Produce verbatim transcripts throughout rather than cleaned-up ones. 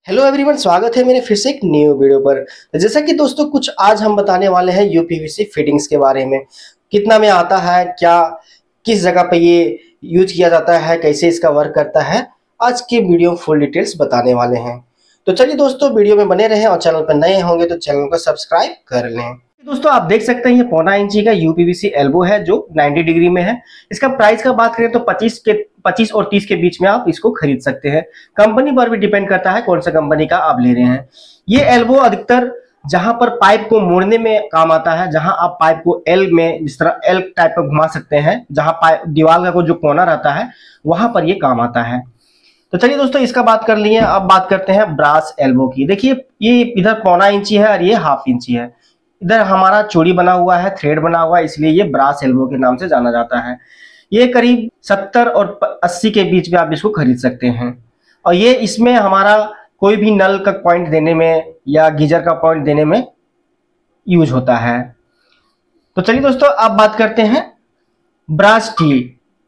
Hello everyone, स्वागत है मेरे फिर से एक न्यू वीडियो पर। तो जैसा कि दोस्तों कुछ आज हम बताने वाले हैं यूपीवीसी फिटिंग्स के बारे में। कितना में आता है, क्या किस जगह पे ये यूज किया जाता है, कैसे इसका वर्क करता है, आज के वीडियो में फुल डिटेल्स बताने वाले हैं। तो चलिए दोस्तों, वीडियो में बने रहें और चैनल पर नए होंगे तो चैनल को सब्सक्राइब कर लें। दोस्तों आप देख सकते हैं ये पौना इंची का यूपीवीसी एल्बो है जो नब्बे डिग्री में है। इसका प्राइस का बात करें तो पच्चीस के पच्चीस और तीस के बीच में आप इसको खरीद सकते हैं। कंपनी पर भी डिपेंड करता है कौन सा कंपनी का आप ले रहे हैं। ये एल्बो अधिकतर जहां पर पाइप को मोड़ने में काम आता है, जहां आप पाइप को एल में जिस तरह एल टाइप का घुमा सकते हैं, जहां पाइप दीवार का जो कोना रहता है वहां पर ये काम आता है। तो चलिए दोस्तों इसका बात कर लिए। अब बात करते हैं ब्रास एल्बो की। देखिए ये इधर पौना इंची है और ये हाफ इंची है। इधर हमारा चूड़ी बना हुआ है, थ्रेड बना हुआ है, इसलिए ये ब्रास एल्बो के नाम से जाना जाता है। ये करीब सत्तर और अस्सी के बीच में आप इसको खरीद सकते हैं। और ये इसमें हमारा कोई भी नल का पॉइंट देने में या गीजर का पॉइंट देने में यूज होता है। तो चलिए दोस्तों अब बात करते हैं ब्रास टी।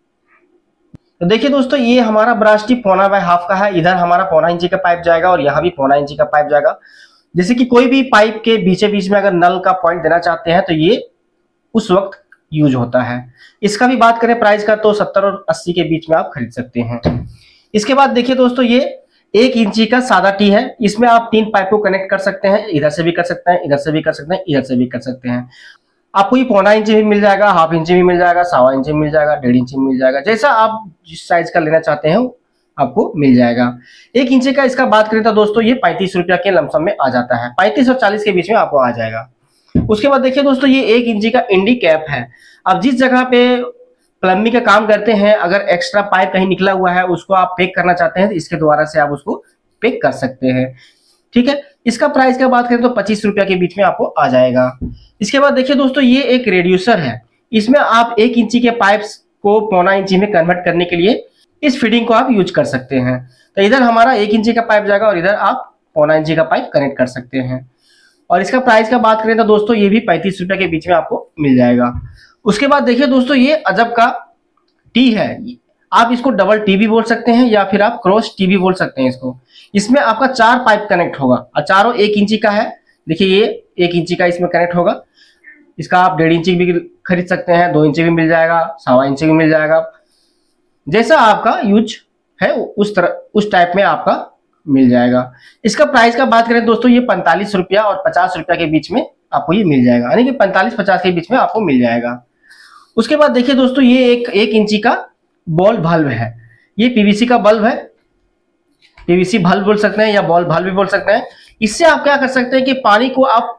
तो देखिए दोस्तों ये हमारा ब्रास टी पौना बाय हाफ का है। इधर हमारा पौना इंची का पाइप जाएगा और यहाँ भी पौना इंची का पाइप जाएगा। जैसे कि कोई भी पाइप के बीचे बीच में अगर नल का पॉइंट देना चाहते हैं तो ये उस वक्त यूज होता है। इसका भी बात करें प्राइस का तो सत्तर और अस्सी के बीच में आप खरीद सकते हैं। इसके बाद देखिए दोस्तों ये एक इंची का सादा टी है। इसमें आप तीन पाइप को कनेक्ट कर सकते हैं, इधर से भी कर सकते हैं, इधर से भी कर सकते हैं, इधर से भी कर सकते हैं। आपको ये पौना इंची भी मिल जाएगा, हाफ इंची भी मिल जाएगा, सवा इंची मिल जाएगा, डेढ़ इंची मिल जाएगा। जैसा आप जिस साइज का लेना चाहते हैं आपको मिल जाएगा। एक इंची का इसका बात करें तो दोस्तों ये पैंतीस रुपया के लमसम में आ जाता है। पैंतीस और चालीस के बीच में आपको आ जाएगा। उसके बाद देखिए दोस्तों ये एक इंची का इंडी कैप है। अब जिस जगह पे प्लम्बिंग का काम करते हैं, अगर एक्स्ट्रा पाइप कहीं निकला हुआ है उसको आप पैक करना चाहते हैं तो इसके द्वारा से आप उसको पैक कर सकते हैं। ठीक है, इसका प्राइस का बात करें तो पच्चीस रुपया के बीच में आपको आ जाएगा। इसके बाद देखिए दोस्तों ये एक रेड्यूसर है। इसमें आप एक इंची के पाइप्स को पौना इंची में कन्वर्ट करने के लिए इस फिटिंग को आप यूज कर सकते हैं। तो इधर हमारा एक इंची का पाइप जाएगा और इधर आप पौना इंची का पाइप कनेक्ट कर सकते हैं। और इसका प्राइस का बात करें तो दोस्तों ये भी पैंतीस रुपए के बीच में आपको मिल जाएगा। उसके बाद देखिए दोस्तों ये अजब का टी है। आप इसको डबल टी भी बोल सकते हैं या फिर आप क्रॉस टी भी बोल सकते हैं इसको। इसमें आपका चार पाइप कनेक्ट होगा और चारों एक इंची का है। देखिए ये एक इंची का इसमें कनेक्ट होगा। इसका आप डेढ़ इंची भी खरीद सकते हैं, दो इंची भी मिल जाएगा, सवा इंची भी मिल जाएगा। जैसा आपका यूज है उस तरह उस टाइप में आपका मिल जाएगा। इसका प्राइस का बात करें दोस्तों ये पैंतालीस रुपया और पचास रुपया के बीच में आपको ये मिल जाएगा, यानी कि पैंतालीस पचास के बीच में आपको मिल जाएगा। उसके बाद देखिए दोस्तों ये एक एक इंची का बॉल बल्ब है। ये पीवीसी का बल्ब है, पीवीसी बल्ब बोल सकते हैं या बॉल बल्ब भी बोल सकते हैं। इससे आप क्या कर सकते हैं कि पानी को आप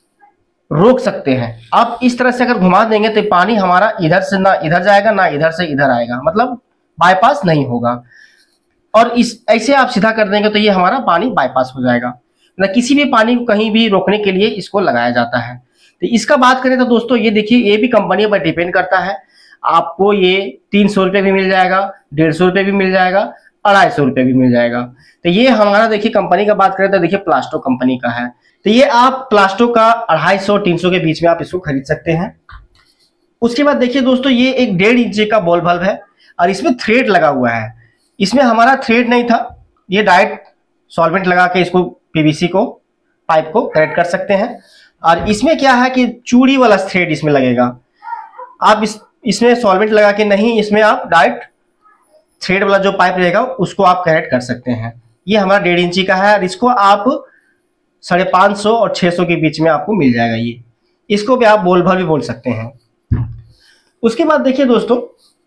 रोक सकते हैं। आप इस तरह से अगर घुमा देंगे तो पानी हमारा इधर से ना इधर जाएगा ना इधर से इधर आएगा, मतलब बाईपास नहीं होगा। और इस ऐसे आप सीधा कर देंगे तो ये हमारा पानी बाईपास हो जाएगा ना। किसी भी पानी को कहीं भी रोकने के लिए इसको लगाया जाता है। तो इसका बात करें तो दोस्तों ये देखिए ये भी कंपनी पर डिपेंड करता है। आपको ये तीन सौ रुपये भी मिल जाएगा, डेढ़ सौ रुपये भी मिल जाएगा, अढ़ाई सौ रुपये भी मिल जाएगा। तो ये हमारा देखिए कंपनी का बात करें तो देखिए प्लास्टो कंपनी का है। तो ये आप प्लास्टो का अढ़ाई सौ तीन सौ के बीच में आप इसको खरीद सकते हैं। उसके बाद देखिए दोस्तों ये एक डेढ़ इंची का बॉल बल्ब है और इसमें थ्रेड लगा हुआ है। इसमें हमारा थ्रेड नहीं था, ये डायरेक्ट सॉल्वेंट लगा के इसको पीवीसी को पाइप को कनेक्ट कर सकते हैं। और इसमें क्या है कि चूड़ी वाला थ्रेड इसमें लगेगा। आप इस इसमें सॉल्वेंट लगा के नहीं, इसमें आप डायरेक्ट थ्रेड वाला जो पाइप रहेगा उसको आप कनेक्ट कर सकते हैं। ये हमारा डेढ़ इंची का है और इसको आप साढ़े पाँच सौ और छः सौ के बीच में आपको मिल जाएगा। ये इसको भी आप बोल भर भी बोल सकते हैं। उसके बाद देखिए दोस्तों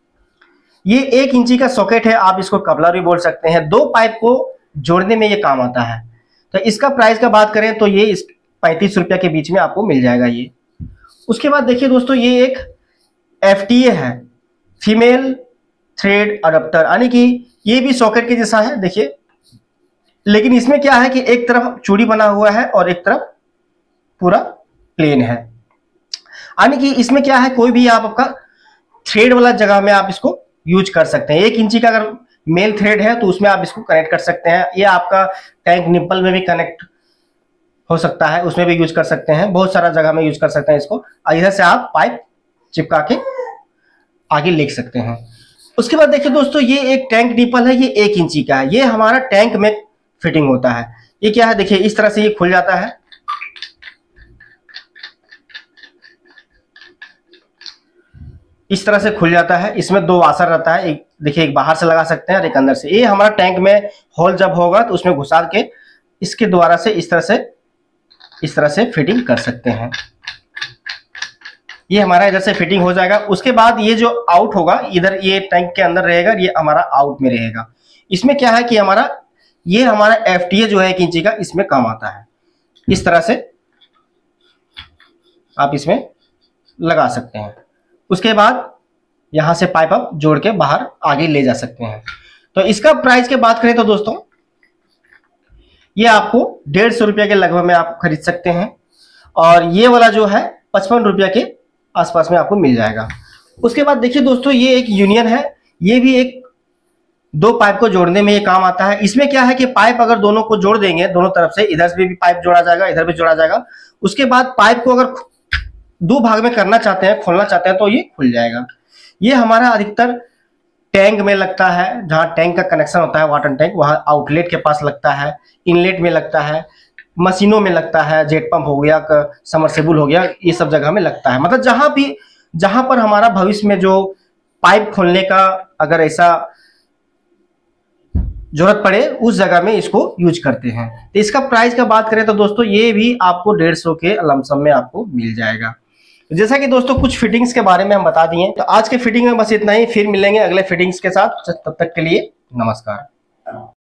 ये एक इंची का सॉकेट है, आप इसको कपलर भी बोल सकते हैं। दो पाइप को जोड़ने में ये काम आता है। तो इसका प्राइस का बात करें तो ये इस पैंतीस रुपया के बीच में आपको मिल जाएगा ये। उसके बाद देखिए दोस्तों ये एक एफ टी ए है, फीमेल थ्रेड अडप्टर, यानी कि ये भी सॉकेट के जैसा है देखिए। लेकिन इसमें क्या है कि एक तरफ चूड़ी बना हुआ है और एक तरफ पूरा प्लेन है। यानी कि इसमें क्या है कोई भी आप आपका थ्रेड वाला जगह में आप इसको यूज कर सकते हैं। एक इंची का अगर मेल थ्रेड है तो उसमें आप इसको कनेक्ट कर सकते हैं। ये आपका टैंक निप्पल में भी कनेक्ट हो सकता है, उसमें भी यूज कर सकते हैं। बहुत सारा जगह में यूज कर सकते हैं इसको। और इधर से आप पाइप चिपका के आगे लिख सकते हैं। उसके बाद देखिए दोस्तों ये एक टैंक निप्पल है, ये एक इंची का है। ये हमारा टैंक में फिटिंग होता है। ये क्या है देखिए, इस तरह से ये खुल जाता है, इस तरह से खुल जाता है। इसमें दो वाशर रहता है, एक देखिए एक बाहर से लगा सकते हैं और एक अंदर से। ये हमारा टैंक में होल जब होगा तो उसमें घुसा के इसके द्वारा से इस तरह से इस तरह से फिटिंग कर सकते हैं। ये हमारा इधर से फिटिंग हो जाएगा। उसके बाद ये जो आउट होगा इधर, ये टैंक के अंदर रहेगा, ये हमारा आउट में रहेगा। इसमें क्या है कि हमारा ये हमारा एफ टी ए जो है एक इंची का, इसमें काम आता है। इस तरह से आप इसमें लगा सकते हैं। उसके बाद यहां से पाइप आप जोड़ के बाहर आगे ले जा सकते हैं। तो इसका प्राइस की बात करें तो दोस्तों ये आपको डेढ़ सौ रुपया के लगभग में आप खरीद सकते हैं, और ये वाला जो है पचपन रुपया के आसपास में आपको मिल जाएगा। उसके बाद देखिए दोस्तों, ये एक यूनियन है, ये भी एक दो पाइप को जोड़ने में ये काम आता है। इसमें क्या है कि पाइप अगर दोनों को जोड़ देंगे, दोनों तरफ से, इधर से भी पाइप जोड़ा जाएगा, इधर भी जोड़ा जाएगा। उसके बाद पाइप को अगर दो भाग में करना चाहते हैं, खोलना चाहते हैं, तो ये खुल जाएगा। ये हमारा अधिकतर टैंक में लगता है, जहां टैंक का कनेक्शन होता है वाटर टैंक, वहां आउटलेट के पास लगता है, इनलेट में लगता है, मशीनों में लगता है, जेट पंप हो गया, समरसेबुल हो गया, ये सब जगह में लगता है। मतलब जहां भी जहां पर हमारा भविष्य में जो पाइप खोलने का अगर ऐसा जरूरत पड़े, उस जगह में इसको यूज करते हैं। तो इसका प्राइस का बात करें तो दोस्तों ये भी आपको डेढ़ सौ के लमसम में आपको मिल जाएगा। जैसा कि दोस्तों कुछ फिटिंग्स के बारे में हम बता दिए, तो आज के फिटिंग में बस इतना ही। फिर मिलेंगे अगले फिटिंग्स के साथ, तब तक के लिए नमस्कार।